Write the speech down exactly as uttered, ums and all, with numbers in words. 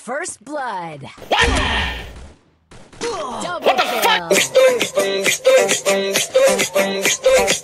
First blood. What? Double What the kill. fuck?